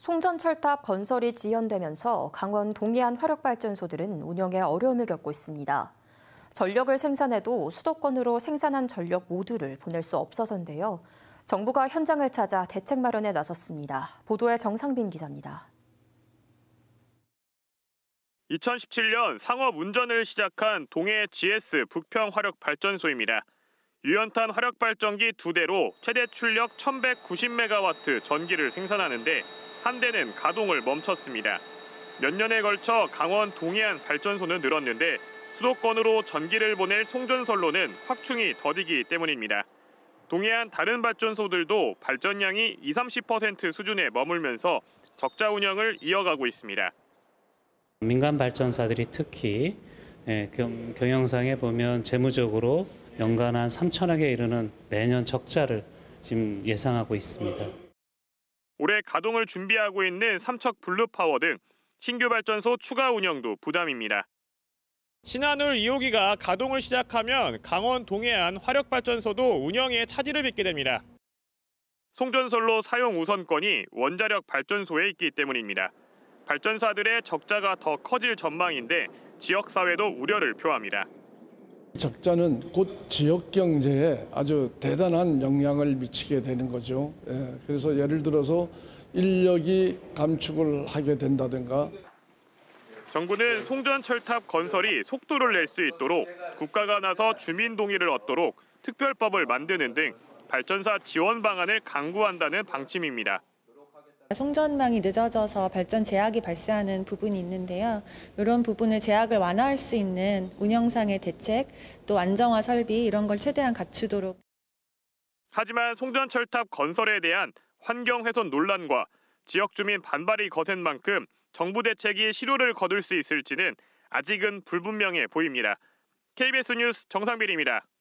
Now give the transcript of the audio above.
송전철탑 건설이 지연되면서 강원 동해안 화력발전소들은 운영에 어려움을 겪고 있습니다. 전력을 생산해도 수도권으로 생산한 전력 모두를 보낼 수 없어서인데요. 정부가 현장을 찾아 대책 마련에 나섰습니다. 보도에 정상빈 기자입니다. 2017년 상업 운전을 시작한 동해 GS 북평 화력발전소입니다. 유연탄 화력발전기 2대로 최대 출력 1190메가와트 전기를 생산하는데 한 대는 가동을 멈췄습니다. 몇 년에 걸쳐 강원 동해안 발전소는 늘었는데 수도권으로 전기를 보낼 송전선로는 확충이 더디기 때문입니다. 동해안 다른 발전소들도 발전량이 20-30% 수준에 머물면서 적자 운영을 이어가고 있습니다. 민간 발전사들이 특히 경영상에 보면 재무적으로 연간 한 3천억에 이르는 매년 적자를 지금 예상하고 있습니다. 올해 가동을 준비하고 있는 삼척 블루파워 등 신규 발전소 추가 운영도 부담입니다. 신한울 2호기가 가동을 시작하면 강원 동해안 화력발전소도 운영에 차질을 빚게 됩니다. 송전선로 사용 우선권이 원자력 발전소에 있기 때문입니다. 발전사들의 적자가 더 커질 전망인데 지역사회도 우려를 표합니다. 적자는 곧 지역 경제에 아주 대단한 영향을 미치게 되는 거죠. 그래서 예를 들어서 인력이 감축을 하게 된다든가. 정부는 송전철탑 건설이 속도를 낼 수 있도록 국가가 나서 주민 동의를 얻도록 특별법을 만드는 등 발전사 지원 방안을 강구한다는 방침입니다. 송전망이 늦어져서 발전 제약이 발생하는 부분이 있는데요. 이런 부분을 제약을 완화할 수 있는 운영상의 대책, 또 안정화 설비 이런 걸 최대한 갖추도록. 하지만 송전철탑 건설에 대한 환경 훼손 논란과 지역 주민 반발이 거센 만큼 정부 대책이 실효를 거둘 수 있을지는 아직은 불분명해 보입니다. KBS 뉴스 정상빈입니다.